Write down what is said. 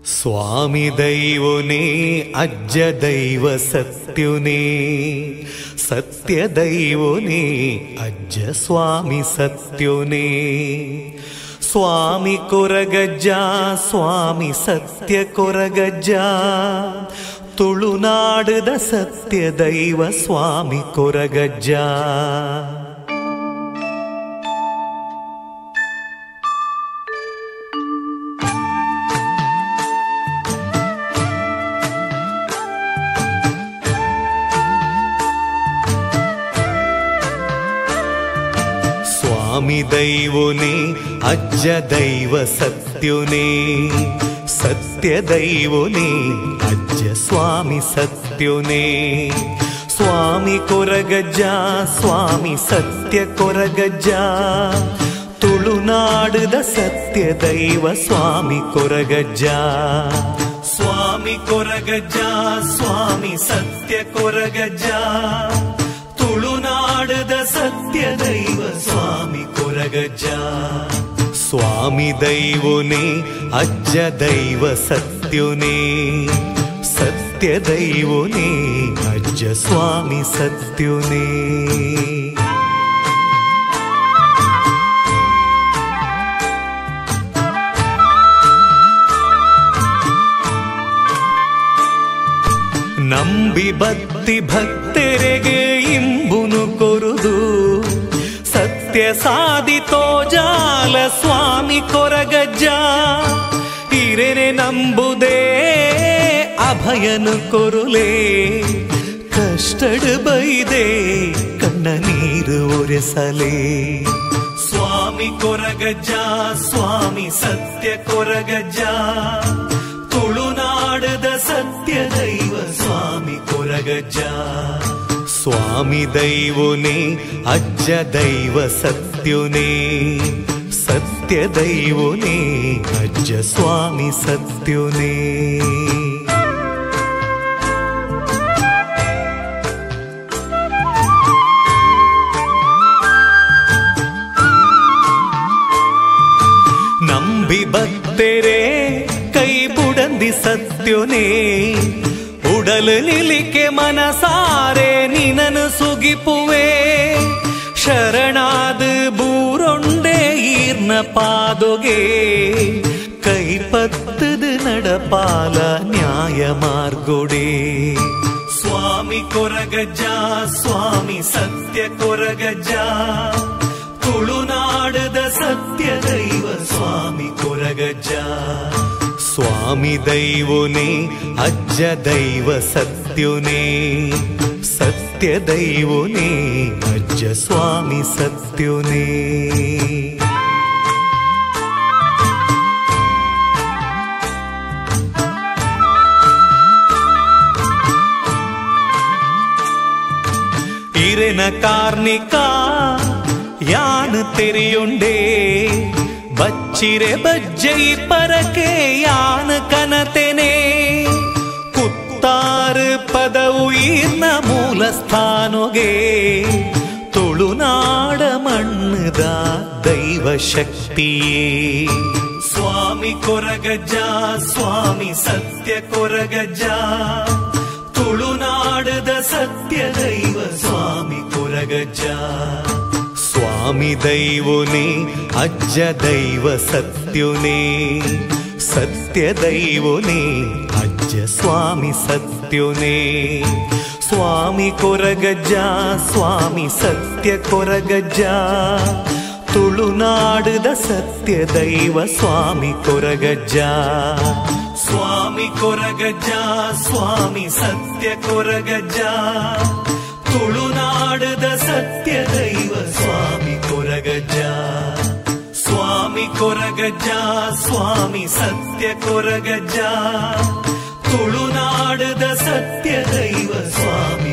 ಸ್ವಾಮಿ ದೈವನೇ ಅಜ್ಜ ದೈವ ಸತ್ಯುನೇ, ಸತ್ಯ ದೈವನೇ ಅಜ್ಜ ಸ್ವಾಮಿ ಸತ್ಯುನೇ. ಸ್ವಾಮಿ ಕೊರಗಜ್ಜ ಸ್ವಾಮಿ ಸತ್ಯ ಕೊರಗಜ್ಜ, ತುಳುನಾಡದ ಸತ್ಯ ದೈವ ಸ್ವಾಮಿ ಕೊರಗಜ್ಜ. ಸ್ವಾಮಿ ದೈವನೇ ಅಜ್ಜ ದೈವ ಸತ್ಯುನೇ, ಸತ್ಯ ದೈವನೇ ಅಜ್ಜ ಸ್ವಾಮಿ ಸತ್ಯುನೇ. ಸ್ವಾಮಿ ಕೊರಗಜ್ಜ ಸ್ವಾಮಿ ಸತ್ಯ ಕೊರಗಜ್ಜ, ತುಳುನಾಡದ ಸತ್ಯ ದೈವ ಸ್ವಾಮಿ ಕೊರಗಜ್ಜ. ಸ್ವಾಮಿ ಕೊರಗಜ್ಜ ಸ್ವಾಮಿ ಸತ್ಯ ಕೊರಗಜ್ಜ, ತುಳುನಾಡದ ಸತ್ಯ ದೈವ ಸ್ವಾಮಿ ಕೊರಗಜ್ಜ. ಸ್ವಾಮಿ ದೈವನೇ ಅಜ್ಜ ದೈವ ಸತ್ಯುನೇ, ಸತ್ಯ ದೈವನೇ ಅಜ್ಜ ಸ್ವಾಮಿ ಸತ್ಯುನೇ. ನಂಬಿ ಭಕ್ತಿ ಭಕ್ತರಿಗೆ ಇಂಬುನು ಕೊರುದು, ಸತ್ಯ ಸಾಧಿತೋ ಜಾಲ ಸ್ವಾಮಿ ಕೊರಗಜ್ಜ. ಹಿರೇನೆ ನಂಬುದೇ ಅಭಯನು ಕೊರುಲೇ, ಕಷ್ಟಡ್ ಬೈದೆ ಕಣ್ಣ ನೀರು ಒರೆಸಲೇ. ಸ್ವಾಮಿ ಕೊರಗಜ್ಜ ಸ್ವಾಮಿ ಸತ್ಯ ಕೊರಗಜ್ಜ, ತುಳುನಾಡದ ಸತ್ಯ ದೈವ ಸ್ವಾಮಿ ಕೊರಗಜ್ಜ. ಸ್ವಾಮಿ ದೈವನೇ ಅಜ್ಜ ದೈವ ಸತ್ಯುನೇ, ಸತ್ಯ ದೈವನೇ ಅಜ್ಜ ಸ್ವಾಮಿ ಸತ್ಯುನೇ. ನಂಬಿ ಭಕ್ತರೇ ಕೈ ಬುಡಂದಿ ಸತ್ಯುನೇ, ಉಡಲು ನಿಲಿಕೆ ಮನಸಾರೆ ನಿನನು ಸುಗಿಪುವೆ. ಶರಣಾದ ಬೂರೊಂಡೆ ಈರ್ನ ಪಾದೊಗೆ, ಕೈಪತ್ತದ ನಡಪಾಲ ನ್ಯಾಯ ಮಾರ್ಗೊಡೆ. ಸ್ವಾಮಿ ಕೊರಗಜ್ಜ ಸ್ವಾಮಿ ಸತ್ಯ ಕೊರಗಜ್ಜ, ತುಳುನಾಡದ ಸತ್ಯ ದೈವ ಸ್ವಾಮಿ ಕೊರಗಜ್ಜ. ಸ್ವಾಮಿ ದೈವನೇ ಅಜ್ಜ ದೈವ ಸತ್ಯುನೇ, ಸತ್ಯ ದೈವನೇ ಅಜ್ಜ ಸ್ವಾಮಿ ಸತ್ಯುನೇ. ಇರೆನ ಕಾರ್ನಿಕ ಯಾನ್ ತೆರೆಯುಂಡೇ, ಬಚ್ಚಿರೆ ಬಜ್ಜೈ ಪರಕೆ ಯಾನ ಕನತೆನೆ. ಕುತ್ತಾರು ಪದವು ಈರ್ನ ಮೂಲ ಸ್ಥಾನೊಗೆ, ತುಳುನಾಡ ಮಣ್ಣದ ದೈವ ಶಕ್ತಿಯೇ. ಸ್ವಾಮಿ ಕೊರಗಜ್ಜ ಸ್ವಾಮಿ ಸತ್ಯ ಕೊರಗಜ್ಜ, ತುಳುನಾಡದ ಸತ್ಯ ದೈವ ಸ್ವಾಮಿ ಕೊರಗಜ್ಜ. ಸ್ವಾಮಿ ದೈವನೇ ಅಜ್ಜ ದೈವ ಸತ್ಯುನೇ, ಸತ್ಯ ದೈವನೇ ಅಜ್ಜ ಸ್ವಾಮಿ ಸತ್ಯುನೇ. ಸ್ವಾಮಿ ಕೊರಗಜ್ಜ ಸ್ವಾಮಿ ಸತ್ಯ ಕೊರಗಜ್ಜ, ತುಳುನಾಡದ ಸತ್ಯ ದೈವ ಸ್ವಾಮಿ ಕೊರಗಜ್ಜ. ಸ್ವಾಮಿ ಕೊರಗಜ್ಜ ಸ್ವಾಮಿ ಸತ್ಯ ಕೊರಗಜ್ಜ, ತುಳುನಾಡದ ಸತ್ಯ ದೈವ ಸ್ವಾಮಿ ಕೊರಗಜ್ಜ. ಸ್ವಾಮಿ ಕೊರಗಜ್ಜ ಸ್ವಾಮಿ ಸತ್ಯ ಕೊರಗಜ್ಜ, ತುಳುನಾಡದ ಸತ್ಯ ದೈವ ಸ್ವಾಮಿ